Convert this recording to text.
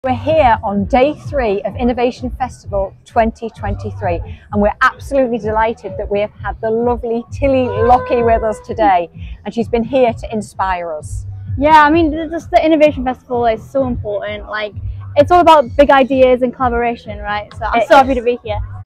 We're here on day 3 of Innovation Festival 2023 and we're absolutely delighted that we have had the lovely Tilly Lockey with us today, and she's been here to inspire us. Yeah, I mean, just the Innovation Festival is so important. Like, it's all about big ideas and collabouration, right? So I'm so happy to be here.